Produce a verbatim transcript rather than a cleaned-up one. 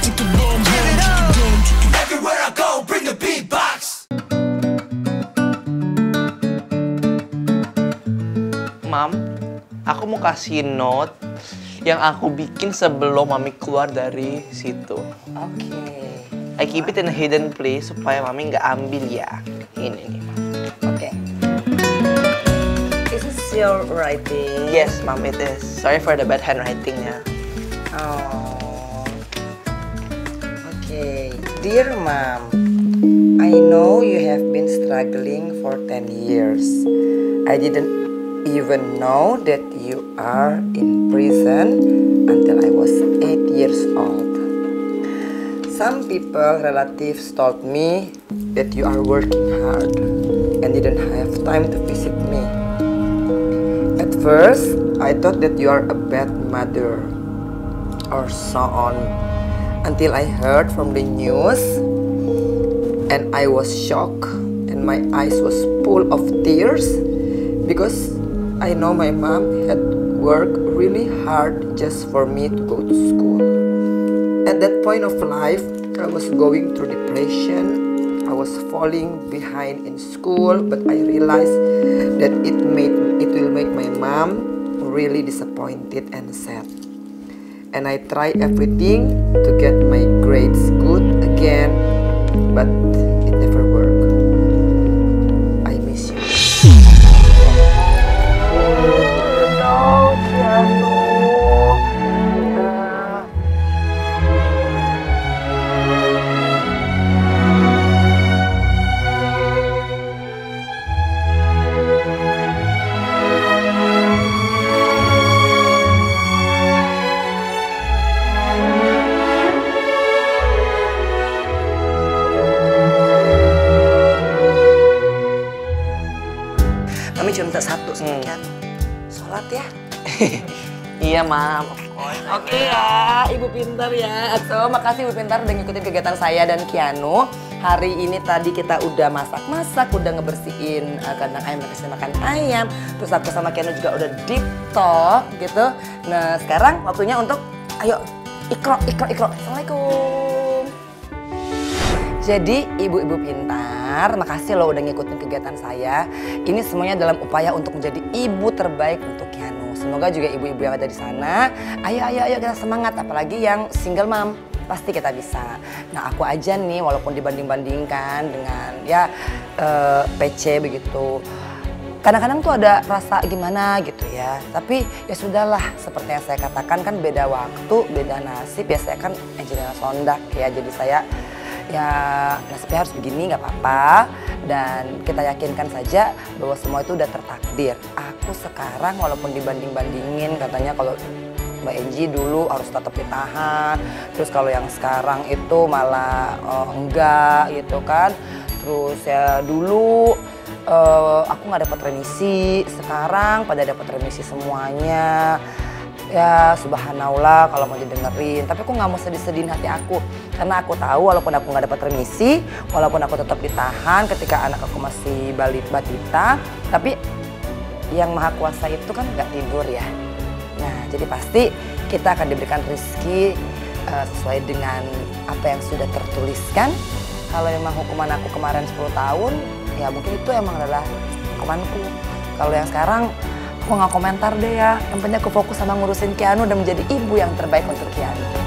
Everywhere I go, bring the beatbox. Mam, aku mau kasih note yang aku bikin sebelum Mami keluar dari situ. Oke. Okay. I keep it in a hidden place supaya Mami nggak ambil ya. Ini nih, Mam. Oke. Okay. Is this your writing? Yes, Mom, it is. Sorry for the bad handwriting-nya. Oh. Oke. Okay. Dear Mom, I know you have been struggling for ten years. I didn't even know that you are in prison until I was eight years old. Some people, relatives told me that you are working hard and didn't have time to visit me. At first, I thought that you are a bad mother or so on, until I heard from the news and I was shocked and my eyes was full of tears because I know my mom had worked really hard just for me to go to school. At that point of life, I was going through depression. I was falling behind in school, but I realized that it made it will make my mom really disappointed and sad. And I tried everything to get my grades good again, but it never worked. I miss you. Mami cuma minta satu sedikit. Hmm. Sholat ya. Iya, Mam. Oke okay, ya, Ibu pintar ya. So, makasih Ibu pintar udah ngikutin kegiatan saya dan Kianu. Hari ini tadi kita udah masak-masak, udah ngebersihin uh, kandang ayam, kasih makan ayam. Terus aku sama Kianu juga udah deep talk gitu. Nah, sekarang waktunya untuk, ayo, ikro, ikro, ikro. Assalamualaikum. Jadi, ibu-ibu pintar, makasih loh udah ngikutin kegiatan saya. Ini semuanya dalam upaya untuk menjadi ibu terbaik untuk Kianu. Semoga juga ibu-ibu yang ada di sana, ayo, ayo, ayo kita semangat. Apalagi yang single mom, pasti kita bisa. Nah, aku aja nih, walaupun dibanding-bandingkan dengan ya uh, P C begitu. Kadang-kadang tuh ada rasa gimana gitu ya. Tapi ya sudahlah, seperti yang saya katakan kan beda waktu, beda nasib. Ya saya kan Angelina Sondak ya, jadi saya ya nasibnya harus begini, nggak apa-apa. Dan kita yakinkan saja bahwa semua itu udah tertakdir. Aku sekarang walaupun dibanding-bandingin katanya kalau Mbak Enji dulu harus tetap ditahan, terus kalau yang sekarang itu malah uh, enggak gitu kan. Terus ya dulu uh, aku nggak dapat remisi, sekarang pada dapat remisi semuanya. Ya subhanallah kalau mau didengerin, tapi aku nggak mau sedih-sedihin hati aku. Karena aku tahu walaupun aku nggak dapat remisi, walaupun aku tetap ditahan ketika anak aku masih balit batita, tapi yang maha kuasa itu kan nggak tidur ya. Nah jadi pasti kita akan diberikan rezeki uh, sesuai dengan apa yang sudah tertuliskan. Kalau memang hukuman aku kemarin sepuluh tahun, ya mungkin itu emang adalah hukumanku. Kalau yang sekarang aku nggak komentar deh ya. Yang penting aku fokus sama ngurusin Kianu dan menjadi ibu yang terbaik untuk Kianu.